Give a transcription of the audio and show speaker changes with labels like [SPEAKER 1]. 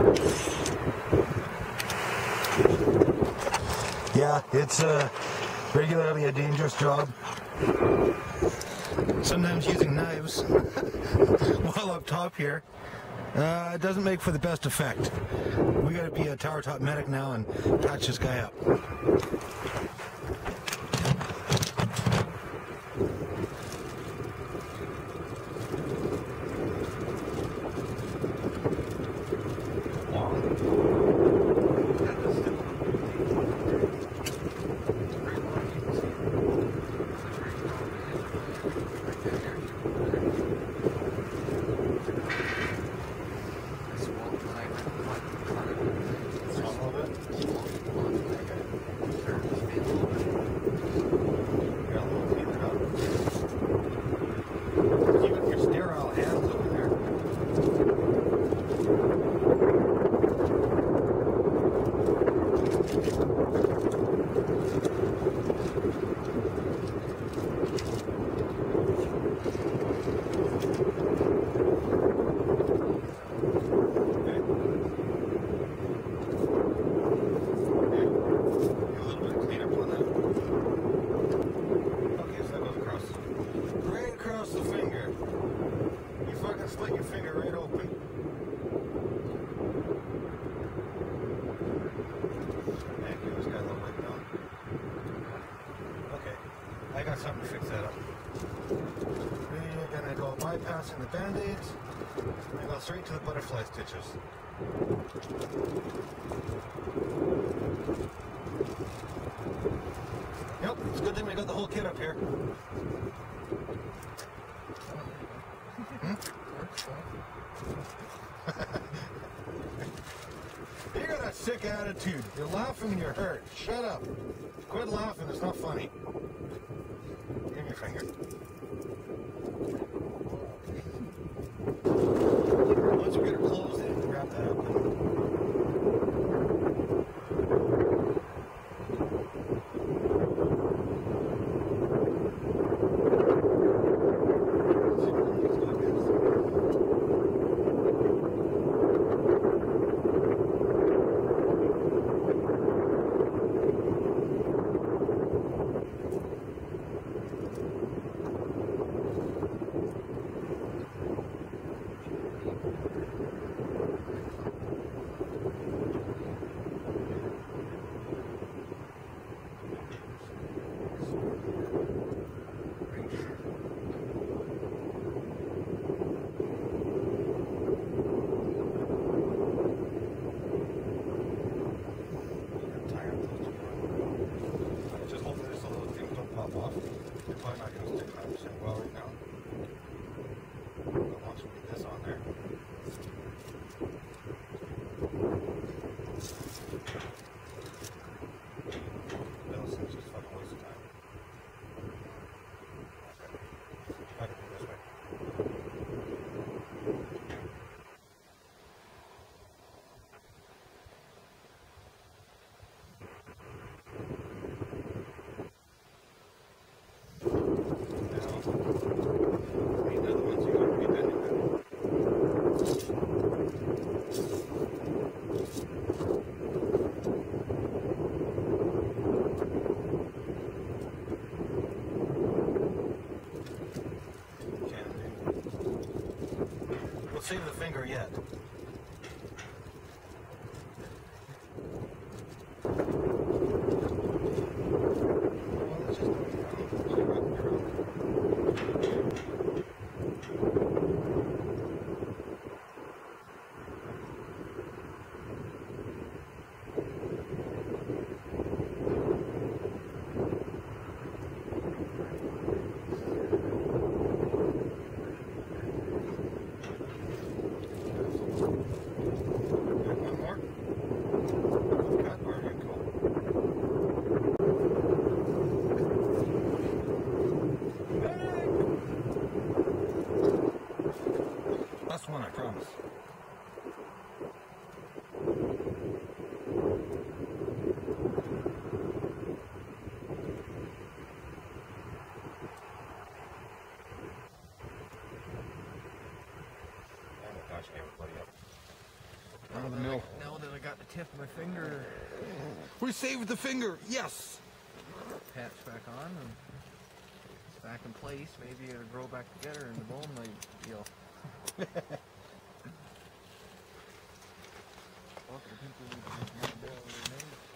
[SPEAKER 1] Yeah, it's regularly a dangerous job. Sometimes using knives while up top here, it doesn't make for the best effect. We gotta be a tower top medic now and patch this guy up. Split your finger right open. And give this guy a little bit down. Okay, I got something to fix that up. We're gonna go bypassing the band-aids and go straight to the butterfly stitches. Yep, it's a good thing we got the whole kit up here. You got a sick attitude. You're laughing and you're hurt. Shut up. Quit laughing. It's not funny. Give me your finger. Once we get her closed in, grab that up. of the mill.
[SPEAKER 2] Now that I got the tip of my finger
[SPEAKER 1] We saved the finger. Yes.
[SPEAKER 2] patched back on and it's back in place, maybe it'll grow back together and the bone might heal. Well, I think we need to